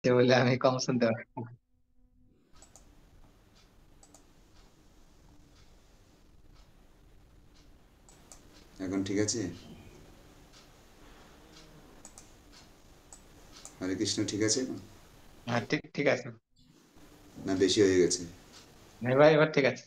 সে বলে আমি কম শুনতে পারি। এখন ঠিক আছে? হরে কৃষ্ণ, ঠিক আছে এখন? হ্যাঁ, ঠিক ঠিক আছে। না বেশি হয়ে গেছে? এবার এবার ঠিক আছে।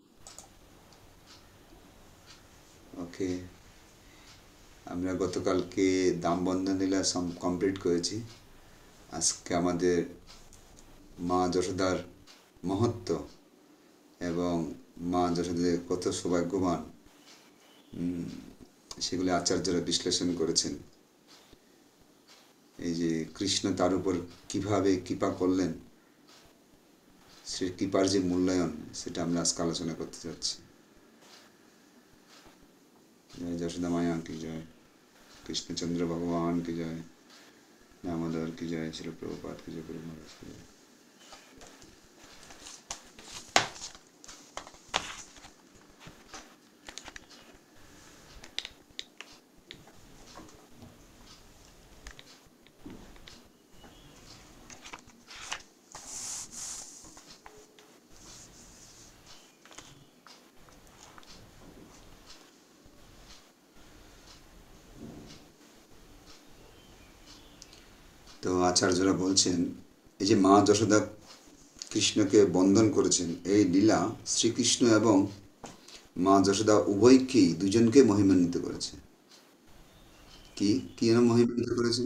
ওকে। আমরা গতকালকে দাম বন্ধন লীলা কমপ্লিট করেছি। আজকে আমাদের মা যশোদার মহত্ব এবং মা যশোদার কত সৌভাগ্যবান সেগুলি আচার্যরা বিশ্লেষণ করেছেন। এই যে কৃষ্ণ তার উপর কিভাবে কৃপা করলেন, সে কৃপার যে মূল্যায়ন, সেটা আমরা আজকে আলোচনা করতে যাচ্ছি। জয় যশোদা মায়া কি জয়, কৃষ্ণচন্দ্র ভগবান কি জয়, দামোদর কি জয়, শিল প্রভুপাদ কি জয়, গুরু মহারাজ কি জয়। তো আচার্যরা বলছেন, এই যে মা যশোদা কৃষ্ণকে বন্ধন করেছেন, এই লীলা শ্রীকৃষ্ণ এবং মা যশোদা উভয়কেই, দুজনকে মহিমান্বিত করেছে। কি কি যেন মহিমান্বিত করেছে?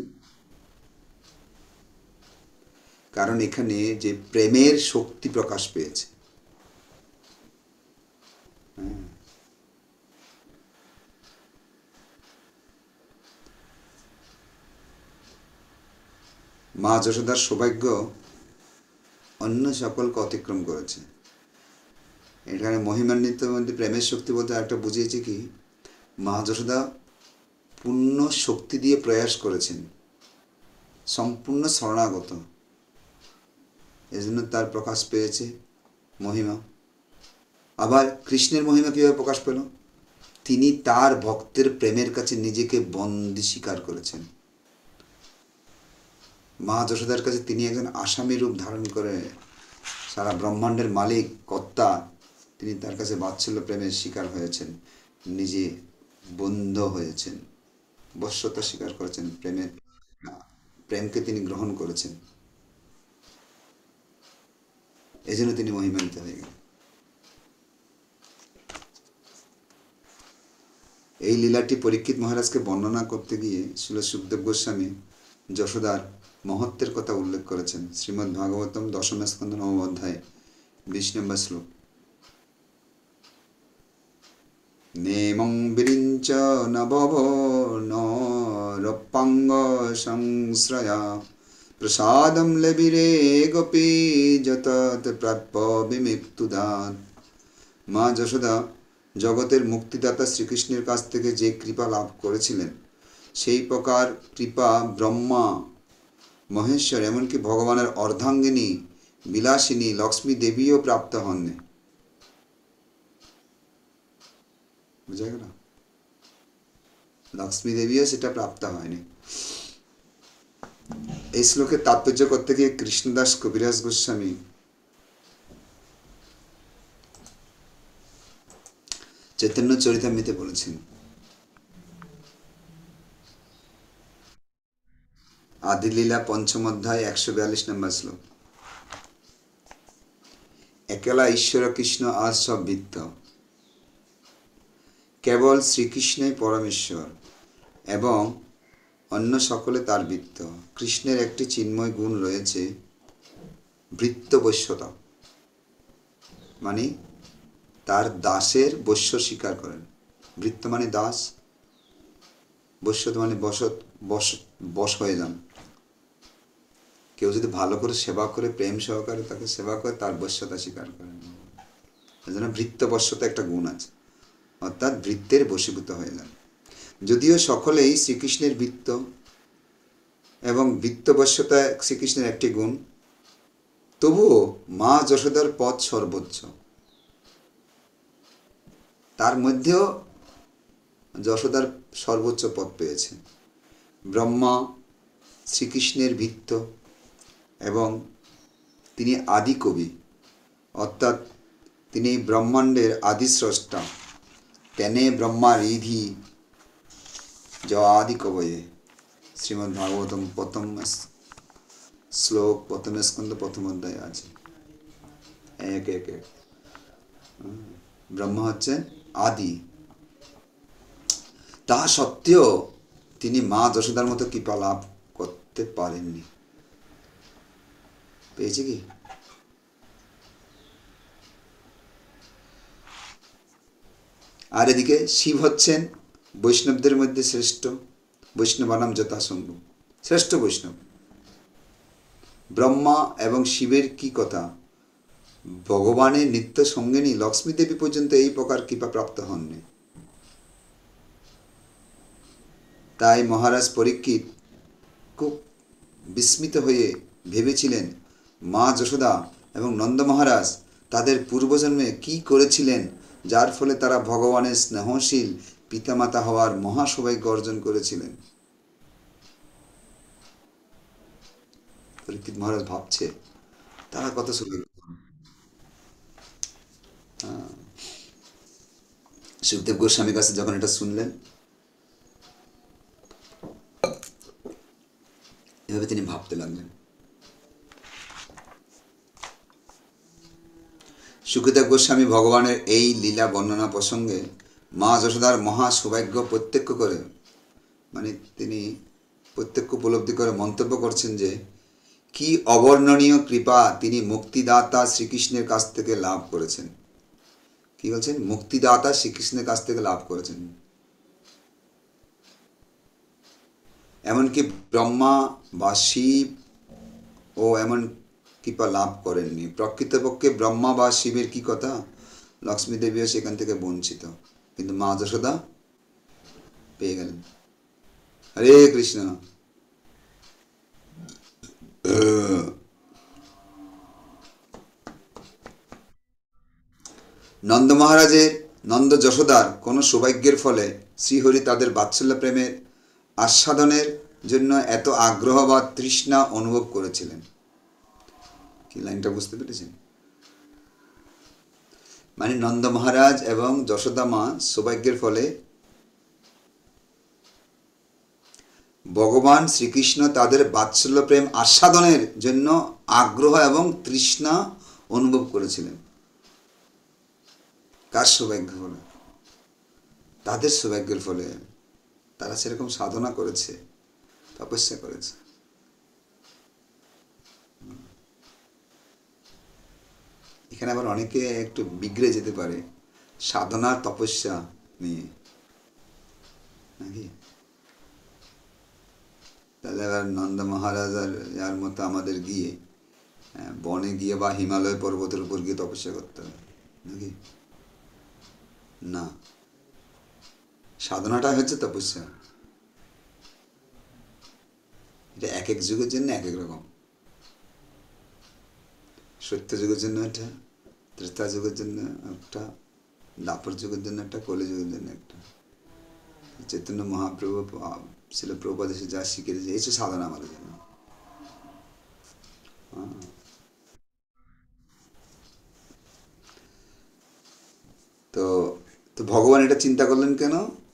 কারণ এখানে যে প্রেমের শক্তি প্রকাশ পেয়েছে। হ্যাঁ, মা যশোদার সৌভাগ্য অন্য সকলকে অতিক্রম করেছে। এখানে মহিমান্বিত মধ্যে প্রেমের শক্তি বলতে একটা বুঝিয়েছে কি, মা যশোদা পূর্ণ শক্তি দিয়ে প্রয়াস করেছেন, সম্পূর্ণ শরণাগত, এজন্য তার প্রকাশ পেয়েছে মহিমা। আবার কৃষ্ণের মহিমা কীভাবে প্রকাশ পেল? তিনি তার ভক্তের প্রেমের কাছে নিজেকে বন্দী স্বীকার করেছেন। মা যশোদার কাছে তিনি একজন আসামি রূপ ধারণ করে, সারা ব্রহ্মাণ্ডের মালিক কর্তা, তিনি তার কাছে বাৎসল্য প্রেমের শিকার হয়েছেন, নিজে বন্ধ হয়েছেন, বশ্যতা স্বীকার করেছেন, প্রেমের প্রেমকে তিনি গ্রহণ করেছেন। এই জন্য তিনি মহিমান্বিত হয়ে গেলেন। এই লীলাটি পরীক্ষিত মহারাজকে বর্ণনা করতে গিয়ে শ্রীল সুখদেব গোস্বামী যশোদার মহত্বের কথা উল্লেখ করেছেন। শ্রীমদ্ ভাগবতম দশম স্কন্ধ নবম অধ্যায় 20 নম্বর শ্লোক। নেমং বিরিঞ্চ নবভ নরপাঙ্গ সংশ্রয়া প্রসাদম লেবিরে গোপী যতত প্রাপ্য বিমিক্তুদাত। মা যশোদা জগতের মুক্তিদাতা শ্রীকৃষ্ণের কাছ থেকে যে কৃপা লাভ করেছিলেন, সেই প্রকার কৃপা ব্রহ্মা, মহেশ্বর, এমনকি ভগবানের অর্ধাঙ্গিনী বিলাসিনী লক্ষ্মী দেবীও প্রাপ্ত হননি। বুঝা গেল? লক্ষ্মী দেবীও সেটা প্রাপ্ত হয়নি। এই শ্লোকের তাৎপর্য করতে গিয়ে কৃষ্ণদাস কবিরাজ গোস্বামী চৈতন্য চরিতামৃতে বলেছেন, আদিলীলা পঞ্চম অধ্যায় 142 নম্বর শ্লোক। একেলা ঈশ্বর কৃষ্ণ আজ সব বৃত্ত, কেবল শ্রীকৃষ্ণই পরমেশ্বর এবং অন্য সকলে তার বৃত্ত। কৃষ্ণের একটি চিন্ময় গুণ রয়েছে, ভৃত্য-বশ্যতা, মানে তার দাসের বশ্য স্বীকার করেন। ভৃত্য মানে দাস, বশ্যতা মানে বশ হয়ে যান। কেউ যদি ভালো করে সেবা করে, প্রেম সহকারে তাকে সেবা করে, তার বশ্যতা স্বীকার করেন। এই জন্য ভৃত্য-বশ্যতা একটা গুণ আছে, অর্থাৎ ভৃত্যের বশীভূত হয়ে যান। যদিও সকলেই শ্রীকৃষ্ণের বৃত্ত এবং বৃত্তবশ্যতা শ্রীকৃষ্ণের একটি গুণ, তবুও মা যশোদার পদ সর্বোচ্চ। তার মধ্যেও যশোদার সর্বোচ্চ পদ পেয়েছে। ব্রহ্মা শ্রীকৃষ্ণের ভৃত্য, এবং তিনি আদি কবি, অর্থাৎ তিনি ব্রহ্মাণ্ডের আদি স্রষ্টা। তেনে ব্রহ্মা রিধি আদি কবয়ে, শ্রীমদ্ ভাগবতম প্রথম শ্লোক, প্রথম স্কন্ধ, প্রথম অধ্যায় আছে। এক এক এক ব্রহ্মা হচ্ছে আদি। তা সত্ত্বেও তিনি মা যশোদার মতো কৃপা লাভ করতে পারেননি। পেয়েছে কি? আর এদিকে শিব হচ্ছেন বৈষ্ণবদের মধ্যে শ্রেষ্ঠ, বৈষ্ণবানাম যথাসম্ভ, শ্রেষ্ঠ বৈষ্ণব। ব্রহ্মা এবং শিবের কি কথা, ভগবানের নিত্য সঙ্গিনী লক্ষ্মী দেবী পর্যন্ত এই প্রকার কৃপা প্রাপ্ত হননি। তাই মহারাজ পরীক্ষিত খুব বিস্মিত হয়ে ভেবেছিলেন মা যশোদা এবং নন্দ মহারাজ তাদের পূর্বজন্মে কি করেছিলেন, যার ফলে তারা ভগবানের স্নেহশীল পিতামাতা হওয়ার মহাসৌভাগ্য অর্জন করেছিলেন। পরীক্ষিত মহারাজ ভাবছে তারা কত সৌভাগ্য। সুখদেব গোস্বামীর কাছে যখন এটা শুনলেন, এভাবে তিনি ভাবতে লাগলেন। সুখদেব গোস্বামী ভগবানের এই লীলা বর্ণনা প্রসঙ্গে মা যশোদার মহা সৌভাগ্য প্রত্যক্ষ করে, মানে তিনি প্রত্যক্ষ উপলব্ধি করে মন্তব্য করছেন যে কি অবর্ণনীয় কৃপা তিনি মুক্তিদাতা শ্রীকৃষ্ণের কাছ থেকে লাভ করেছেন। কি বলছেন? মুক্তিদাতা শ্রীকৃষ্ণের কাছ থেকে লাভ করেছেন। এমনকি ব্রহ্মা বা শিব ও এমন কৃপা লাভ করেননি। প্রকৃতপক্ষে ব্রহ্মা বা শিবের কি কথা, লক্ষ্মী দেবীও সেখান থেকে বঞ্চিত, কিন্তু মা যশোদা পেয়ে গেলেন। হরে কৃষ্ণ। নন্দ মহারাজের, নন্দ যশোদার কোনো সৌভাগ্যের ফলে শ্রীহরি তাদের বাৎসল্য প্রেমের আস্বাদনের জন্য এত আগ্রহ বা তৃষ্ণা অনুভব করেছিলেন। কি লাইনটা বুঝতে পেরেছেন? মানে নন্দ মহারাজ এবং যশোদা মা সৌভাগ্যের ফলে ভগবান শ্রীকৃষ্ণ তাদের বাৎসল্য প্রেম আস্বাদনের জন্য আগ্রহ এবং তৃষ্ণা অনুভব করেছিলেন। কার সৌভাগ্য ফলে? তাদের সৌভাগ্যের ফলে। তারা সেরকম সাধনা করেছে, তপস্যা করেছে। এখানে আবার অনেকে একটু বিগড়ে যেতে পারে সাধনার তপস্যা নিয়ে, নাকি? তাহলে আবার নন্দ মহারাজ আর যার মতো আমাদের গিয়ে বনে গিয়ে বা হিমালয় পর্বতের উপর গিয়ে তপস্যা করতে হবে, নাকি? না, সাধনাটা হচ্ছে তপস্যা। এটা এক এক যুগের জন্য এক এক রকম। সত্য যুগের জন্য একটা, ত্রেতা যুগের জন্য একটা, দাপর যুগের জন্য একটা, কলি যুগের জন্য একটা। চৈতন্য মহাপ্রভু ছিল প্রভুপাদ এসে যা শিখেছে, এই সাধনা আমাদের জন্য। তো তো ভগবান এটা চিন্তা করলেন কেন?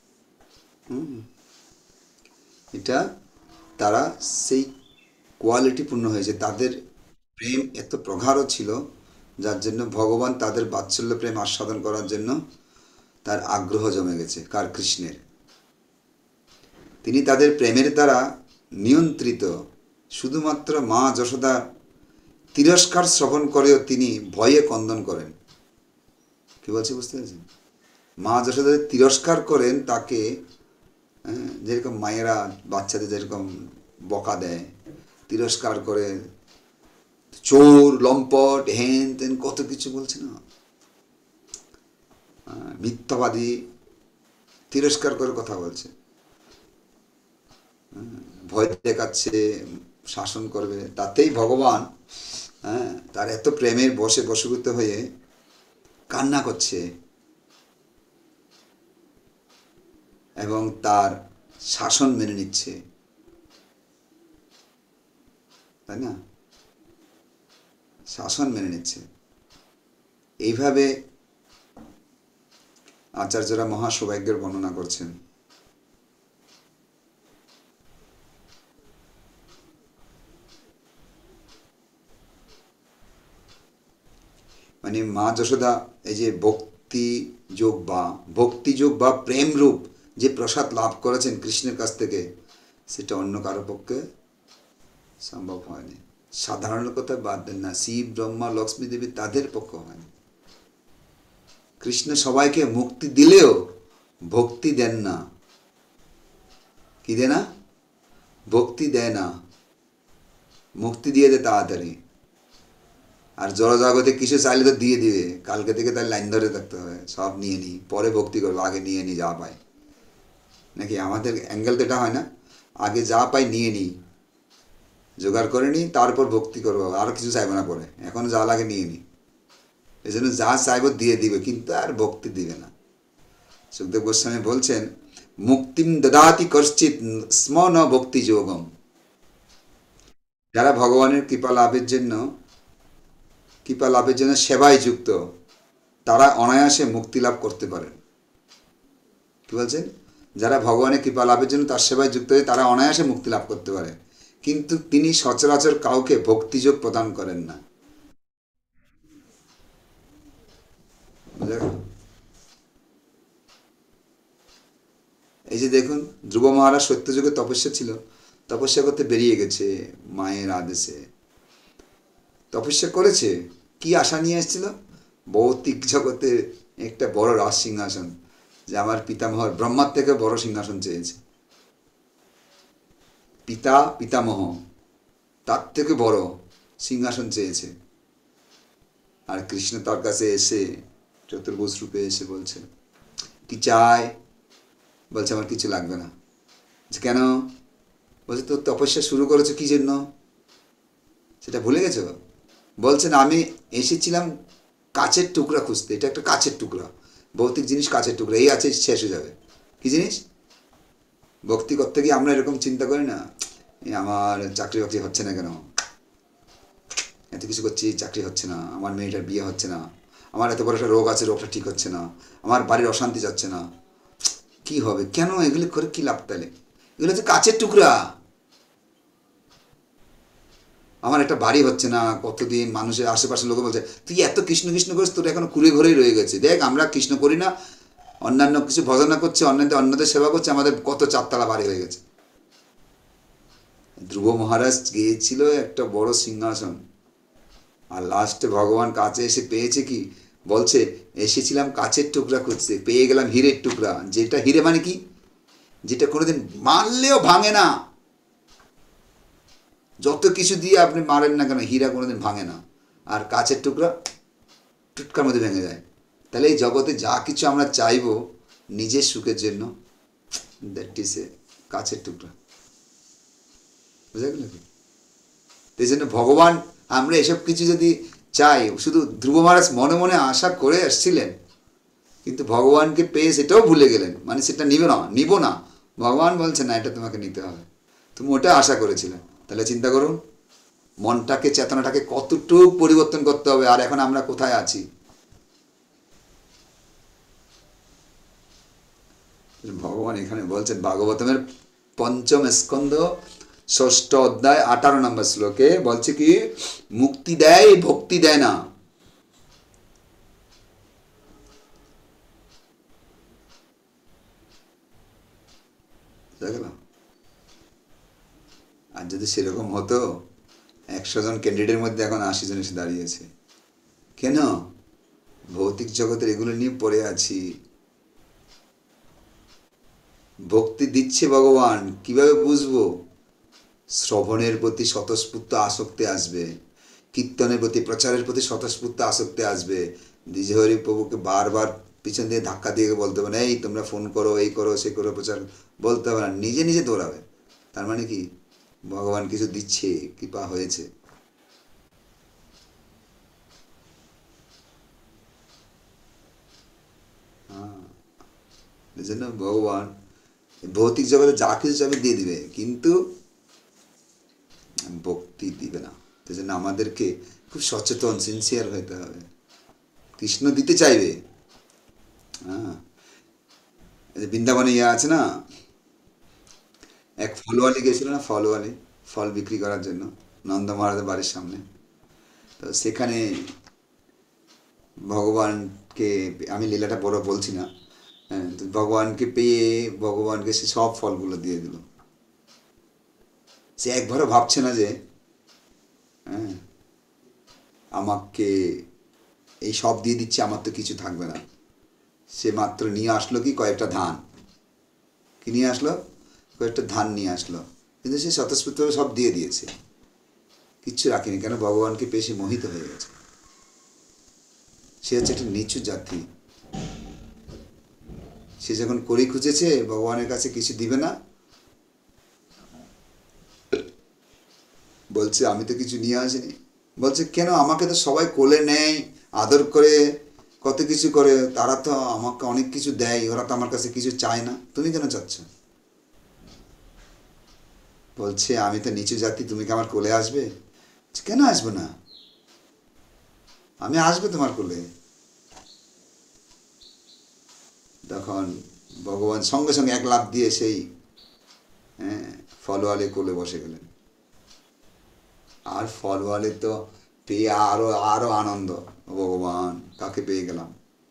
এটা তারা সেই কোয়ালিটি পূর্ণ হয়েছে, তাদের প্রেম এত প্রগাঢ় ছিল, যার জন্য ভগবান তাদের বাৎসল্য প্রেম আস্বাদন করার জন্য তার আগ্রহ জমে গেছে। কার? কৃষ্ণের। তিনি তাদের প্রেমের দ্বারা নিয়ন্ত্রিত। শুধুমাত্র মা যশোদা তিরস্কার শ্রবণ করেও তিনি ভয়ে ক্রন্দন করেন। কি বলছে বুঝতে পেরেছেন? মা যশোদা তিরস্কার করেন তাকে, যেরকম মায়েরা বাচ্চাদের যেরকম বকা দেয়, তিরস্কার করে, চোর, লম্পট, হেন তেন কত কিছু বলছে না, মিথ্যাবাদী, তিরস্কার করে কথা বলছে, ভয় দেখাচ্ছে, শাসন করবে, তাতেই ভগবান তার এত প্রেমের বশে বশীভূত হয়ে কান্না করছে এবং তার শাসন মেনে নিচ্ছে, তাই না? শাসন মেনে নিচ্ছে। এইভাবে আচার্যরা মহা সৌভাগ্যের বর্ণনা করছেন। মানে মা যশোদা এই যে ভক্তিযোগ বা প্রেম রূপ যে প্রসাদ লাভ করেছেন কৃষ্ণের কাছ থেকে, সেটা অন্য কারো পক্ষে সম্ভব হয়নি। সাধারণ কথা বাদ দেন না, শিব ব্রহ্মা লক্ষ্মী দেবী তাদের পক্ষে হয়নি। কৃষ্ণ সবাইকে মুক্তি দিলেও ভক্তি দেন না। কি দেয় না? ভক্তি দেয় না। মুক্তি দিয়ে দেয় তাড়াতাড়ি। আর জড়জগতে কিছু চাইলে তো দিয়ে দিবে, কালকে থেকে তার লাইন ধরে থাকতে হবে, সব নিয়ে নিই পরে ভক্তি করবো, আগে নিয়ে নিই যা পাই। নাকি আমাদের অ্যাঙ্গেল তো এটা হয় না, আগে যা পাই নিয়ে নিই, জোগাড় করে নিই, তারপর ভক্তি করবো, আর কিছু চাইবো না পরে, এখন যা লাগে নিয়ে নিই। এই জন্য যা চাইবো দিয়ে দিবে, কিন্তু আর ভক্তি দিবে না। সুখদেব গোস্বামী বলছেন, মুক্তিম দদাতি কশ্চিৎ স্ম ন ভক্তি যোগম। যারা ভগবানের কৃপা লাভের জন্য সেবায় যুক্ত, তারা অনায়াসে মুক্তি লাভ করতে পারেন। কি বলছেন? যারা ভগবানের কৃপা লাভের জন্য তার সেবায় যুক্ত হয়ে তারা অনায়াসে মুক্তি লাভ করতে পারে, কিন্তু তিনি সচরাচর কাউকে ভক্তিযোগ প্রদান করেন না। এই যে দেখুন, ধ্রুব মহারাজ সত্যযুগে তপস্যা করতে বেরিয়ে গেছে মায়ের আদেশে। তপস্যা করেছে, কি আশা নিয়ে এসেছিল? ভৌতিক জগতে একটা বড় রাজ সিংহাসন, যে আমার পিতামহ ব্রহ্মার থেকে বড় সিংহাসন চেয়েছে। পিতামহ তার থেকে বড় সিংহাসন চেয়েছে। আর কৃষ্ণ তার কাছে এসে চতুর্ভুজ রূপে এসে বলছে, কি চায়? বলছে, আমার কিছু লাগবে না। কেন? বলছে, তোর তপস্যা শুরু করেছো কি জন্য, সেটা ভুলে গেছো? বলছেন, আমি এসেছিলাম কাচের টুকরা খুঁজতে। এটা একটা কাচের টুকরা, ভৌতিক জিনিস কাচের টুকরা, এই আছে শেষ হয়ে যাবে। কি জিনিস? ভক্তি করতে গিয়ে আমরা এরকম চিন্তা করি না, আমার চাকরি বাকরি হচ্ছে না কেন, এত কিছু করছি চাকরি হচ্ছে না, আমার মেয়েটার বিয়ে হচ্ছে না, আমার এত বড় একটা রোগ আছে, রোগটা ঠিক হচ্ছে না, আমার বাড়ির অশান্তি যাচ্ছে না, কি হবে, কেন এগুলি করে কি লাভ? তাহলে এগুলো হচ্ছে কাচের টুকরা। আমার একটা বাড়ি হচ্ছে না, কতদিন মানুষের আশেপাশের লোক বলছে, তুই এত কৃষ্ণ কৃষ্ণ করিস, তোর এখন কুড়ে ঘরেই রয়ে গেছে। দেখ, আমরা কৃষ্ণ করি না, অন্যান্য কিছু ভজনা করছে, অন্যদের সেবা করছে, আমাদের কত চারতলা বাড়ি হয়ে গেছে। ধ্রুব মহারাজ গিয়েছিল একটা বড় সিংহাসন, আর লাস্টে ভগবান কাছে এসে পেয়েছে কি? বলছে, এসেছিলাম কাচের টুকরা খুঁজতে, পেয়ে গেলাম হীরের টুকরা। যেটা হীরে মানে কি? যেটা কোনোদিন মারলেও ভাঙে না। যত কিছু দিয়ে আপনি মারেন না কেন, হীরা কোনোদিন ভাঙে না। আর কাচের টুকরা টুটকার মধ্যে ভেঙে যায়। তাহলে এই জগতে যা কিছু আমরা চাইবো নিজের সুখের জন্য, দ্যাট ইজ এ কাচের টুকরা। বুঝা গেল? এই জন্য ভগবান, আমরা এসব কিছু যদি চাই, শুধু ধ্রুব মহারাজ মনে মনে আশা করে আসছিলেন, কিন্তু ভগবানকে পেয়ে সেটাও ভুলে গেলেন, মানে সেটা নিব না। ভগবান বলছে, না, এটা তোমাকে নিতে হবে, তুমি ওটা আশা করেছিলে। তাহলে চিন্তা করুন, মনটাকে, চেতনাটাকে কতটুকু পরিবর্তন করতে হবে, আর এখন আমরা কোথায় আছি। ভগবান এখানে বলছেন, ভাগবতমের ৫ম স্কন্ধ ৬ষ্ঠ অধ্যায় ১৮ নম্বর শ্লোকে বলছে কি, মুক্তি দেয়, ভক্তি দেয় না। দেখলাম, আর যদি সেরকম হতো, ১০০ জন ক্যান্ডিডেটের মধ্যে এখন ৮০ জন এসে দাঁড়িয়েছে। কেন? ভৌতিক জগতের এগুলো নিয়ে পড়ে আছি। ভক্তি দিচ্ছে ভগবান, কিভাবে বুঝবো? শ্রবণের প্রতি স্বতঃস্ফূর্ত আসক্তি আসবে, কীর্তনের প্রতি, প্রচারের প্রতি স্বতঃস্ফূর্ত আসক্তি আসবে। দ্বিজহরি প্রভুকে বারবার পিছন দিয়ে ধাক্কা দিয়ে বলতে হবে না, এই তোমরা ফোন করো, এই করো, সে করো, প্রচার বলতে হবে না, নিজে নিজে দৌড়াবে। তার মানে কি? ভগবান কিছু দিচ্ছে, কৃপা হয়েছে। এই জন্য ভগবান ভৌতিক জগতে যা কিছু চাবে দিয়ে দিবে, কিন্তু ভক্তি দিবে না। সেই জন্য আমাদেরকে খুব সচেতন, সিনসিয়ার হতে হবে। কৃষ্ণ দিতে চাইবে। হ্যাঁ, বৃন্দাবনে ইয়ে আছে না, এক ফলওয়ালি গেছিল না, ফলওয়ালি, ফল বিক্রি করার জন্য নন্দ মহারাজের বাড়ির সামনে। তো সেখানে ভগবানকে, আমি লীলাটা বড় বলছি না, হ্যাঁ, তো ভগবানকে পেয়ে ভগবানকে সে সব ফলগুলো দিয়ে দিল। সে একবারও ভাবছে না যে হ্যাঁ আমাকে এই সব দিয়ে দিচ্ছে, আমার তো কিছু থাকবে না। সে মাত্র নিয়ে আসলো কি কয়েকটা ধান, কি নিয়ে আসলো, কয়েকটা ধান নিয়ে আসলো, কিন্তু সে স্বতঃস্ফূর্তভাবে সব দিয়ে দিয়েছে, কিচ্ছু রাখেনি। কেন? ভগবানকে পেয়ে সে মোহিত হয়ে গেছে। সে হচ্ছে একটা নিচু জাতি। সে যখন করি খুঁজেছে ভগবানের কাছে কিছু দিবে না, বলছে আমি তো কিছু নিয়ে আসিনি। বলছে কেন? আমাকে তো সবাই কোলে নেয়, আদর করে, কত কিছু করে, তারা তো আমাকে অনেক কিছু দেয়, ওরা তো আমার কাছে কিছু চায় না, তুমি কেন চাচ্ছ? বলছে আমি তো নিচু জাতি, তুমি কি আমার কোলে আসবে? কেন আসবো না, আমি আসবো তোমার কোলে। তখন ভগবান সঙ্গে সঙ্গে এক লাফ দিয়ে সেই ফলওয়ালে কোলে বসে গেলেন। আর ফলওয়ালে তো পেয়ে আরো আরো আনন্দ, ভগবান কাকে পেয়ে গেলাম,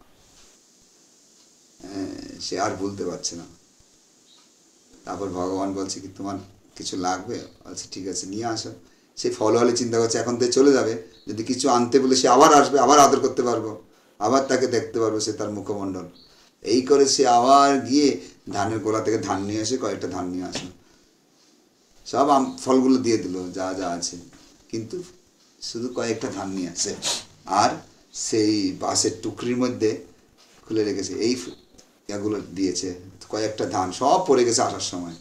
সে আর বলতে পারছে না। তারপর ভগবান বলছে কি তোমার কিছু লাগবে? বলছে ঠিক আছে নিয়ে আসো। সেই ফলওয়ালে চিন্তা করছে এখন তো চলে যাবে, যদি কিছু আনতে বলে সে আবার আসবে, আবার আদর করতে পারবো, আবার তাকে দেখতে পারবো, সে তার মুখমণ্ডল। এই করে সে আবার গিয়ে ধানের গোলা থেকে ধান নিয়ে এসে কয়েকটা ধান নিয়ে আসলো, সব ফলগুলো দিয়ে দিল যা যা আছে, কিন্তু শুধু কয়েকটা ধান নিয়ে আসে। আর সেই বাঁশের টুকরির মধ্যে খুলে রেখেছে, এই এগুলো দিয়েছে, কয়েকটা ধান সব পড়ে গেছে আসার সময়।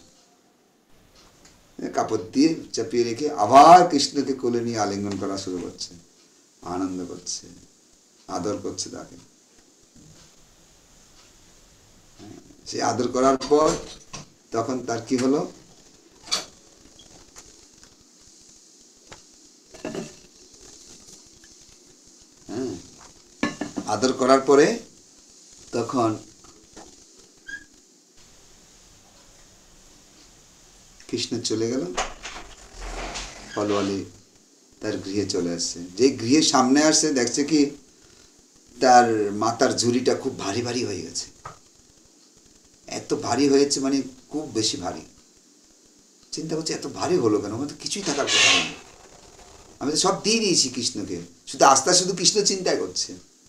কাপড় দিয়ে চাপিয়ে রেখে আবার কৃষ্ণকে কোলে নিয়ে আলিঙ্গন করা শুরু করছে, আনন্দ করছে, আদর করছে তাকে। সে আদর করার পর তখন তার কি হলো, হ্যাঁ, আদর করার পরে তখন কৃষ্ণ চলে গেল, ফলওয়ালি তার গৃহে চলে আসছে। যে গৃহের সামনে আসছে দেখছে কি তার মাথার ঝুড়িটা খুব ভারী ভারী হয়ে গেছে, এত ভারী হয়েছে মানে খুব বেশি ভারী। চিন্তা করছে এত ভারী হলো কেন, আমার তো কিছুই থাকার কথা নেই, আমি তো সব দিয়ে দিয়েছি কৃষ্ণকে, শুধু আস্তে শুধু কৃষ্ণ চিন্তায় করছে।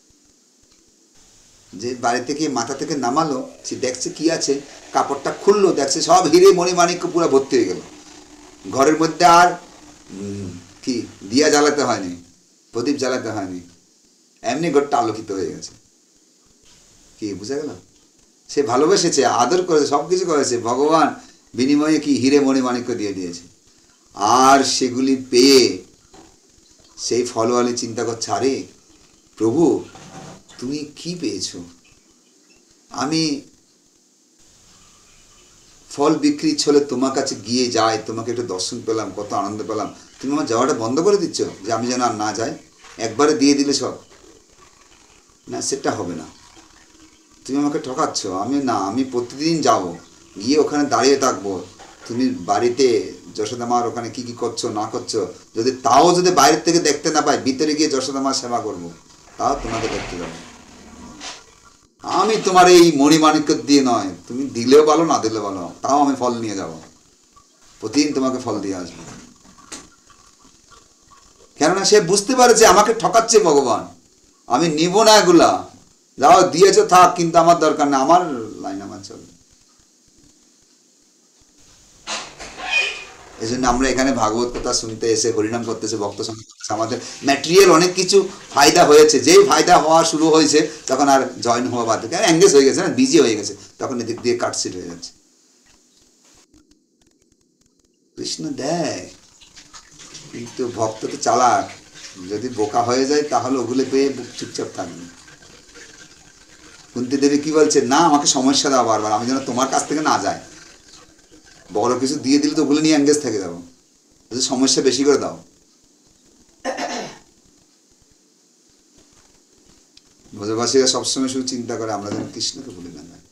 যে বাড়ি থেকে মাথা থেকে নামালো, সে দেখছে কি আছে, কাপড়টা খুললো, দেখছে সব হিরে মণিমাণিক্য পুরো ভর্তি হয়ে গেল। ঘরের মধ্যে আর কি দিয়া জ্বালাতে হয়নি, প্রদীপ জ্বালাতে হয়নি, এমনি ঘরটা আলোকিত হয়ে গেছে। কি বুঝা গেল? সে ভালোবেসেছে, আদর করেছে, সব কিছু করেছে, ভগবান বিনিময়ে কি হিরে মণিমাণিক্য দিয়ে দিয়েছে। আর সেগুলি পেয়ে সেই ফলওয়ালি চিন্তা করছে, আরে প্রভু তুমি কি পেয়েছো? আমি ফল বিক্রি ছলে তোমার কাছে গিয়ে যাই, তোমাকে একটু দর্শন পেলাম, কত আনন্দ পেলাম, তুমি আমার যাওয়াটা বন্ধ করে দিচ্ছ যে আমি যেন আর না যাই, একবারে দিয়ে দিলে সব। না, সেটা হবে না, তুমি আমাকে ঠকাচ্ছ। আমি না, আমি প্রতিদিন যাব, গিয়ে ওখানে দাঁড়িয়ে থাকবো, তুমি বাড়িতে যশোদা মার ওখানে কি কি করছো না করছো, যদি তাও যদি বাইরের থেকে দেখতে না পাই, ভিতরে গিয়ে যশোদা মার সেবা করবো, তাও তোমাকে দেখতে যাবো। আমি তোমার এই মণিমাণিক্য দিয়ে নয়, তুমি দিলেও ভালো না দিলেও ভালো, তাও আমি ফল নিয়ে যাব, প্রতিদিন তোমাকে ফল দিয়ে আসবো। কেননা সে বুঝতে পারে যে আমাকে ঠকাচ্ছে ভগবান, আমি নিব না এগুলা, যাও দিয়েছো থাক, কিন্তু আমার দরকার না, আমার লাইন আমার চলবে। এই জন্য আমরা এখানে ভাগবত কথা শুনতে এসে, হরিনাম করতেছে, ভক্ত সঙ্গে করতেছে, আমাদের ম্যাটেরিয়াল অনেক কিছু ফায়দা হয়েছে। যেই ফায়দা হওয়া শুরু হয়েছে তখন আর জয়েন হওয়া বাদ, এঙ্গেজ হয়ে গেছে না, বিজি হয়ে গেছে, তখন এদিক দিয়ে কাটসিট হয়ে যাচ্ছে। কৃষ্ণ দেয়, কিন্তু ভক্ত তো চালাক, যদি বোকা হয়ে যায় তাহলে ওগুলো পেয়ে চুপচাপ থাকবে। কুন্তী দেবী কি বলছে, না আমাকে সমস্যা দাও বারবার, আমি যেন তোমার কাছ থেকে না যায়, বড় কিছু দিয়ে দিলে তো ওগুলো নিয়ে এঙ্গেজ থেকে যাবো, সমস্যা বেশি করে দাও। ব্রজবাসীরা সবসময় শুধু চিন্তা করে আমরা যেন কৃষ্ণকে ভুলে না যাই।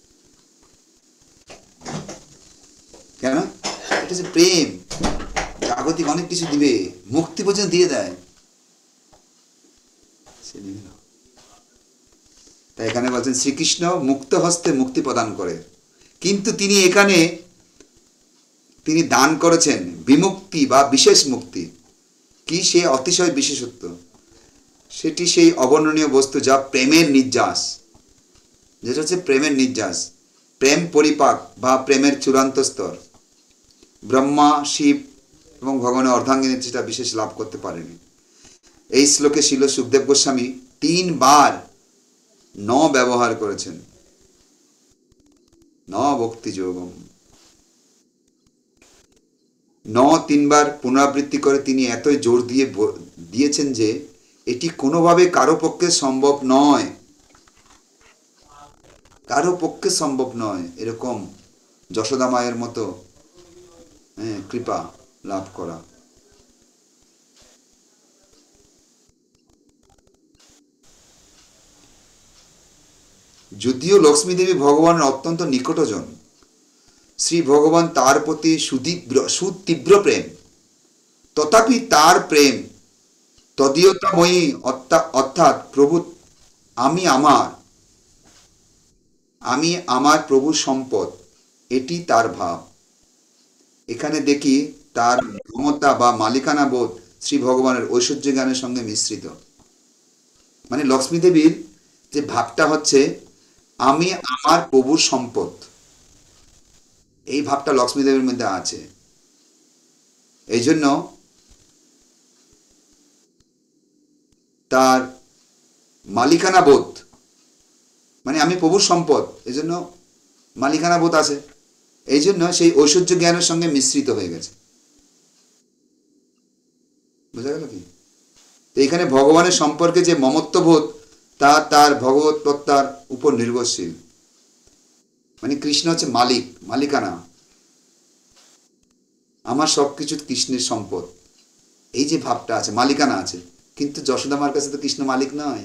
কেন? এটা যে প্রেম, জাগতিক অনেক কিছু দিবে, মুক্তি পর্যন্ত দিয়ে দেয়, সে নিবে না। তাই এখানে বলছেন শ্রীকৃষ্ণ মুক্ত হস্তে মুক্তি প্রদান করে, কিন্তু তিনি এখানে তিনি দান করেছেন বিমুক্তি বা বিশেষ মুক্তি। কি সে অতিশয় বিশেষত্ব? সেটি সেই অবর্ণনীয় বস্তু যা প্রেমের নির্যাস, যেটা হচ্ছে প্রেমের নির্যাস, প্রেম পরিপাক বা প্রেমের চূড়ান্ত স্তর। ব্রহ্মা, শিব এবং ভগবানের অর্ধাঙ্গিনী সেটা বিশেষ লাভ করতে পারেনি। এই শ্লোকে শিল সুখদেব গোস্বামী 3 বার ন ব্যবহার করেছেন, ন ভক্তি যোগম। ন 3 বার পুনরাবৃত্তি করে তিনি এতই জোর দিয়ে দিয়েছেন যে এটি কোনোভাবে কারো পক্ষে সম্ভব নয়, কারো পক্ষে সম্ভব নয় এরকম যশোদা মায়ের মতো কৃপা লাভ করা। যদিও লক্ষ্মী দেবী ভগবানের অত্যন্ত নিকটজন, শ্রী ভগবান তার প্রতি সুতীব্র প্রেম, তথাপি তার প্রেম তদীয়তাময়ী, অর্থাৎ প্রভু আমি আমার প্রভু সম্পদ, এটি তার ভাব। এখানে দেখি তার মমতা বা মালিকানা বোধ শ্রী ভগবানের ঐশ্বর্য জ্ঞানের সঙ্গে মিশ্রিত। মানে লক্ষ্মী দেবীর যে ভাবটা হচ্ছে আমি আমার প্রভুর সম্পদ, এই ভাবটা লক্ষ্মী দেবীর মধ্যে আছে। এই জন্য তার মালিকানা বোধ, মানে আমি প্রভুর সম্পদ, এই জন্য মালিকানা বোধ আছে, এই জন্য সেই ঐশ্বর্য জ্ঞানের সঙ্গে মিশ্রিত হয়ে গেছে। বোঝা গেল কি? তো এখানে ভগবানের সম্পর্কে যে মমত্ববোধ তা তার ভগবত প্রত্যার উপর নির্ভরশীল। মানে কৃষ্ণ হচ্ছে মালিক, মালিকানা, আমার সবকিছু কৃষ্ণের সম্পদ, এই যে ভাবটা আছে, মালিকানা আছে। কিন্তু যশোদা মার কাছে তো কৃষ্ণ মালিক নয়।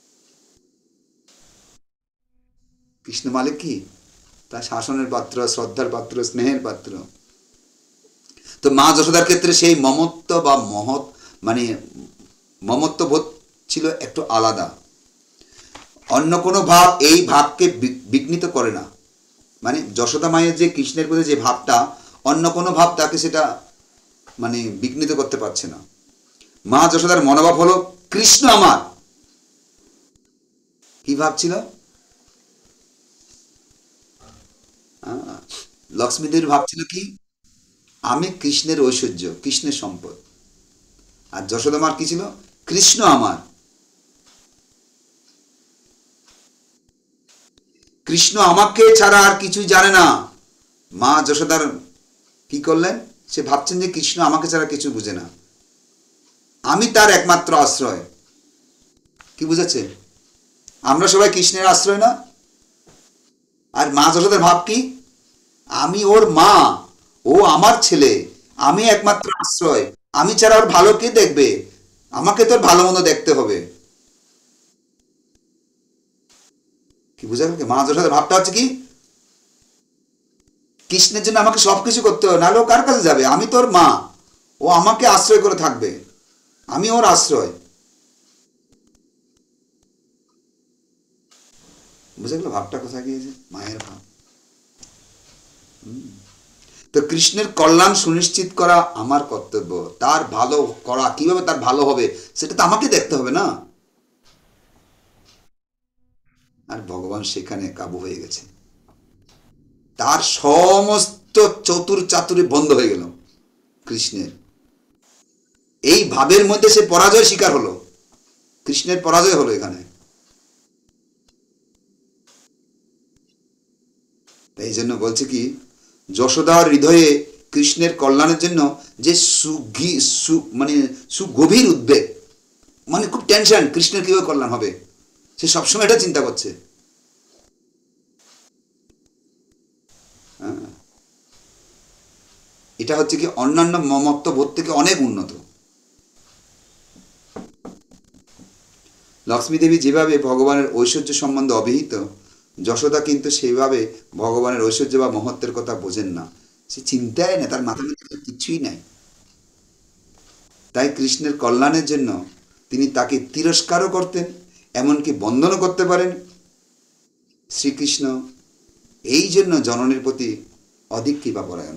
কৃষ্ণ মালিক কি? তার শাসনের পাত্র, শ্রদ্ধার পাত্র, স্নেহের পাত্র। তো মা যশোদার ক্ষেত্রে সেই মমত্ব বা মানে মমত্ববোধ ছিল একটু আলাদা। অন্য কোনো ভাব এই ভাবকে বিঘ্নিত করে না। মানে যশোদা মায়ের যে কৃষ্ণের প্রতি যে ভাবটা, অন্য কোনো ভাব তাকে সেটা মানে বিঘ্নিত করতে পারছে না। মা যশোদার মনোভাব হলো কৃষ্ণ আমার। কি ভাবছিল? লক্ষ্মীদেবীর ভাবছিল কি? আমি কৃষ্ণের ঐশ্বর্য, কৃষ্ণের সম্পদ। আর যশোদা মার কি ছিল? কৃষ্ণ আমার। কৃষ্ণ আমাকে ছাড়া আর কিছুই জানে না। মা যশোদার কি করলেন? সে ভাবছেন যে কৃষ্ণ আমাকে ছাড়া কিছু বুঝে না, আমি তার একমাত্র আশ্রয়। কি বুঝেছে? আমরা সবাই কৃষ্ণের আশ্রয় না? আর মা যশোদার ভাব কি? আমি ওর মা, ও আমার ছেলে, আমি একমাত্র আশ্রয়, আমি ছাড়া ওর ভালো কে দেখবে? আমাকে তোর ভালো মন্দ দেখতে হবে। কি বুঝা গেল? মা যশোদার ভাবটা হচ্ছে কি? কৃষ্ণের জন্য আমাকে সবকিছু করতে হবে, নাহলে ও কার কাছে যাবে? আমি তোর মা, ও আমাকে আশ্রয় করে থাকবে, আমি ওর আশ্রয়। বুঝে গেল ভাবটা কোথায় গিয়েছে? মায়ের ভাব। তো কৃষ্ণের কল্যাণ সুনিশ্চিত করা আমার কর্তব্য। তার ভালো করা, কিভাবে তার ভালো হবে সেটা তো আমাকে দেখতে হবে না? আর ভগবান সেখানে কাবু হয়ে গেছে, তার সমস্ত চতুর চাতুরি বন্ধ হয়ে গেল কৃষ্ণের। এই ভাবের মধ্যে সে পরাজয় স্বীকার হলো, কৃষ্ণের পরাজয় হলো এখানে। এই জন্য বলছে কি, যশোদার হৃদয়ে কৃষ্ণের কল্যাণের জন্য যে মানে সুগভীর উদ্বেগ, মানে খুব টেনশন, কৃষ্ণের কিভাবে কল্যাণ হবে, সে সবসময় এটা চিন্তা করছে। হ্যাঁ, এটা হচ্ছে কি অন্যান্য মমত্ব বোধ থেকে অনেক উন্নত। লক্ষ্মী দেবী যেভাবে ভগবানের ঐশ্বর্য সম্বন্ধে অভিহিত, যশোদা কিন্তু সেইভাবে ভগবানের ঐশ্বর্য বা মহত্বের কথা বোঝেন না। সে চিন্তায় না, তার মাথার মধ্যে কিছুই নাই। তাই কৃষ্ণের কল্যাণের জন্য তিনি তাকে তিরস্কারও করতেন, এমনকি বন্ধনও করতে পারেন। শ্রীকৃষ্ণ এই জন্য জননীর প্রতি অধিক কৃপাপরায়ণ।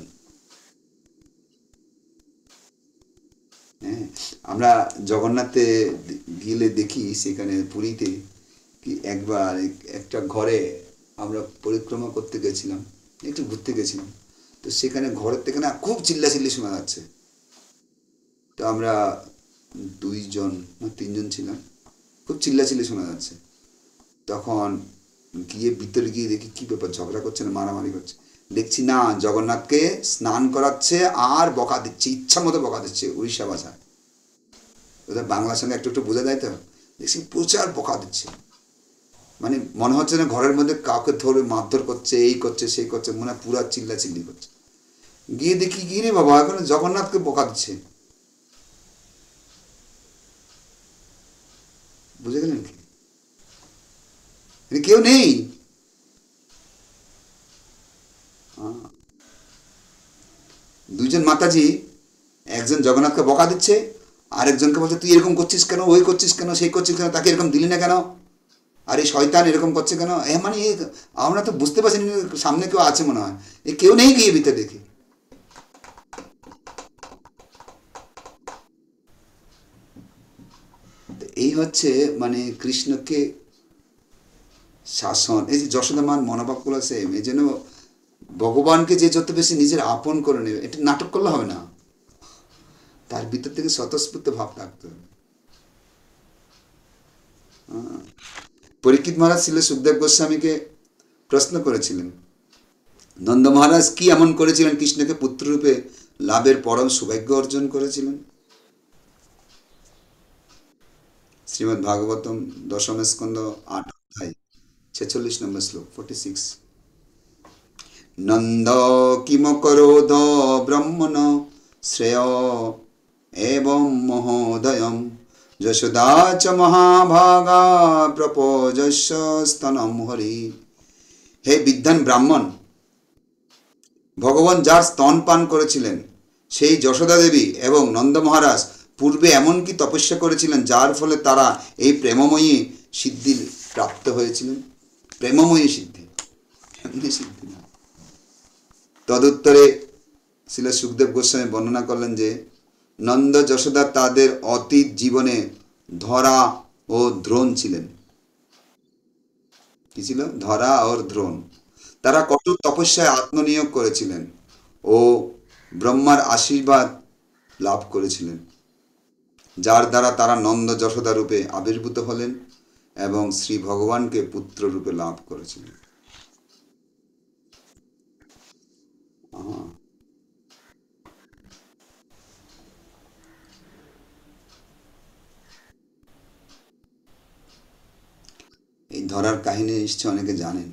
হ্যাঁ, আমরা জগন্নাথে গেলে দেখি, সেখানে পুরীতে কি একবার একটা ঘরে আমরা পরিক্রমা করতে গেছিলাম, একটু ঘুরতে গেছিলাম। তো সেখানে ঘরের থেকে না খুব চিল্লাচিল্লি শোনা যাচ্ছে। তো আমরা 2 জন না 3 জন ছিলাম, খুব চিল্লাচিল্লি শোনা যাচ্ছে। তখন গিয়ে ভিতরে গিয়ে দেখি কি ব্যাপার, ঝগড়া করছে না মারামারি করছে। দেখছি না, জগন্নাথকে স্নান করাচ্ছে আর বকা দিচ্ছে, ইচ্ছা মতো বকা দিচ্ছে উড়িষ্যা ভাষায়। ওদের বাংলার সঙ্গে একটু একটু বোঝা যায় তো। দেখছি প্রচার বকা দিচ্ছে, মানে মনে হচ্ছে না ঘরের মধ্যে কাউকে ধরে মারধর করছে, এই করছে সেই করছে, মনে হয় পুরা চিল্লা চিল্লি করছে। গিয়ে দেখি কি রে বাবা, এখন জগন্নাথকে বকা দিচ্ছে। বুঝে গেলেন কি? কেউ নেই। আহ, 2 জন মাতাজি, একজন জগন্নাথকে বকা দিচ্ছে, আর একজনকে বলছে তুই এরকম করছিস কেন, ওই করছিস কেন, সেই করছিস কেন, তাকে এরকম দিলি না কেন, আর এই শয়তান এরকম করছে কেন। মানে আমরা তো বুঝতে পারছি না সামনে কেউ আছে, মনে হয় এ কেউ নেই। গিয়ে ভিতরে দেখি এই হচ্ছে মানে কৃষ্ণকে শাসন। এই যে যশোদা মার মনোভাবগুলো সেম, এই জন্য ভগবানকে যে যত বেশি নিজের আপন করে নেবে, এটা নাটক করলে হবে না, তার ভিতর থেকে স্বতঃস্ফূর্ত ভাব থাকতে হবে। পরীক্ষিত মহারাজ ছিল সুখদেব গোস্বামীকে প্রশ্ন করেছিলেন, নন্দ মহারাজ কি এমন করেছিলেন কৃষ্ণকে পুত্ররূপে লাভের পরম সৌভাগ্য অর্জন করেছিলেন? শ্রীমদ্ ভাগবতম 10ম স্কন্ধ 8 অধ্যায় 46 নম্বর শ্লোক 46। নন্দ কিমকরোধ ব্রহ্মণ শ্রেয় এবং মহোদয়ম যশোদা চ মহাভাগা প্রপোজস্য স্তনম হরি। হে বিদ্বান ব্রাহ্মণ, ভগবান যার স্তন পান করেছিলেন সেই যশোদা দেবী এবং নন্দ মহারাজ পূর্বে এমন কি তপস্যা করেছিলেন যার ফলে তারা এই প্রেমময়ী সিদ্ধি প্রাপ্ত হয়েছিলেন? প্রেমময়ী সিদ্ধি, এমনি সিদ্ধি না। তদুত্তরে শ্রীল সুখদেব গোস্বামী বর্ণনা করলেন যে নন্দ যশোদা তাদের অতীত জীবনে ধরা ও দ্রোণ ছিলেন। কি ছিল? ধরা ও দ্রোণ। তারা কঠোর তপস্যায় আত্মনিয়োগ করেছিলেন ও ব্রহ্মার আশীর্বাদ লাভ করেছিলেন, যার দ্বারা তারা নন্দ যশোদা রূপে আবির্ভূত হলেন এবং শ্রী ভগবানকে পুত্র রূপে লাভ করেছিলেন। এই ধরার কাহিনী নিশ্চয় অনেকে জানেন।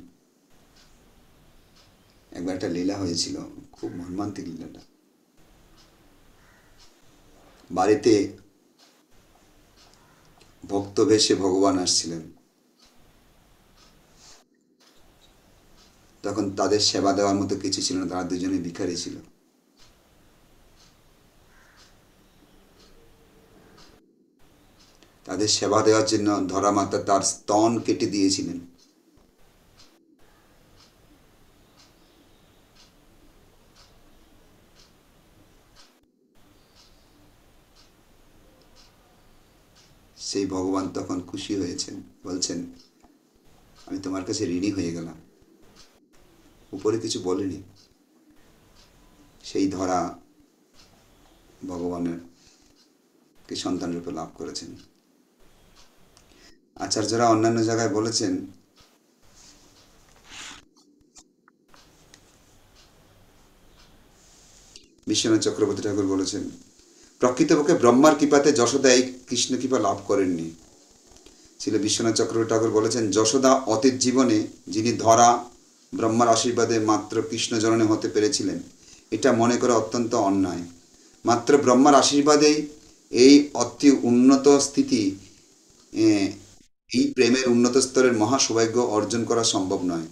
একবার একটা লীলা হয়েছিল, খুব মর্মান্তিক লীলাটা। বাড়িতে ভক্ত বেশে ভগবান আসছিলেন, তখন তাদের সেবা দেওয়ার মতো কিছু ছিল না, তারা দুজনে ভিখারি ছিল। তাদের সেবা দেওয়ার জন্য ধরা মাতা তার স্তন কেটে দিয়েছিলেন। সেই ভগবান তখন খুশি হয়েছেন, বলছেন আমি তোমার কাছে ঋণী হয়ে গেলাম। উপরে কিছু বলেনি। সেই ধরা ভগবানের কে সন্তান রূপে লাভ করেছেন। আচার্যরা অন্যান্য জায়গায় বলেছেন বিশ্বনাথ চক্রবর্তী ঠাকুর বলেছেন, প্রকৃতপক্ষে ব্রহ্মার কৃপাতে যশোদা এই কৃষ্ণ কৃপা লাভ করেননি। ছিল বিশ্বনাথ চক্রবর্তী ঠাকুর বলেছেন, যশোদা অতীত জীবনে যিনি ধরা ব্রহ্মার আশীর্বাদে মাত্র কৃষ্ণ জননী হতে পেরেছিলেন, এটা মনে করা অত্যন্ত অন্যায়। মাত্র ব্রহ্মার আশীর্বাদেই এই অতি উন্নত স্থিতি এই প্রেমের উন্নত স্তরের মহা সৌভাগ্য অর্জন করা সম্ভব নয়।